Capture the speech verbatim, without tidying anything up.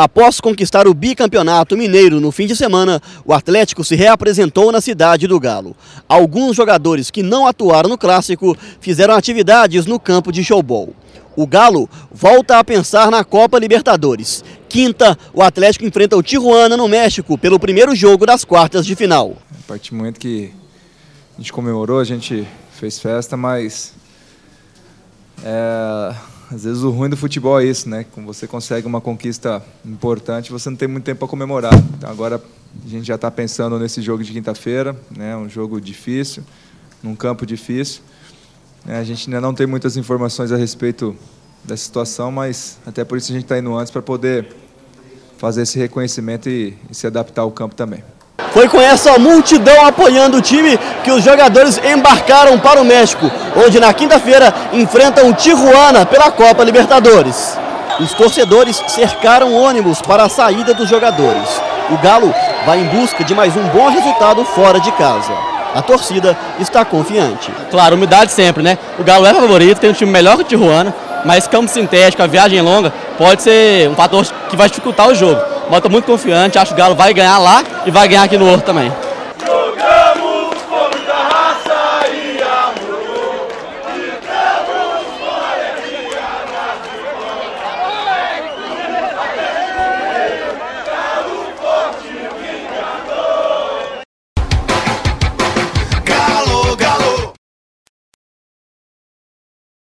Após conquistar o bicampeonato mineiro no fim de semana, o Atlético se reapresentou na cidade do Galo. Alguns jogadores que não atuaram no clássico fizeram atividades no campo de showball. O Galo volta a pensar na Copa Libertadores. Quinta, o Atlético enfrenta o Tijuana no México pelo primeiro jogo das quartas de final. A partir do momento que a gente comemorou, a gente fez festa, mas é, às vezes o ruim do futebol é isso, né? Quando você consegue uma conquista importante, você não tem muito tempo para comemorar. Então agora a gente já está pensando nesse jogo de quinta-feira, né? Um jogo difícil, num campo difícil. A gente ainda não tem muitas informações a respeito dessa situação, mas até por isso a gente está indo antes para poder fazer esse reconhecimento e, e se adaptar ao campo também. Foi com essa multidão apoiando o time que os jogadores embarcaram para o México, onde na quinta-feira enfrentam o Tijuana pela Copa Libertadores. Os torcedores cercaram ônibus para a saída dos jogadores. O Galo vai em busca de mais um bom resultado fora de casa. A torcida está confiante. Claro, umidade sempre, né? O Galo é favorito, tem um time melhor que o Tijuana, mas campo sintético, a viagem longa, pode ser um fator que vai dificultar o jogo. Mas estou muito confiante, acho que o Galo vai ganhar lá e vai ganhar aqui no Horto também.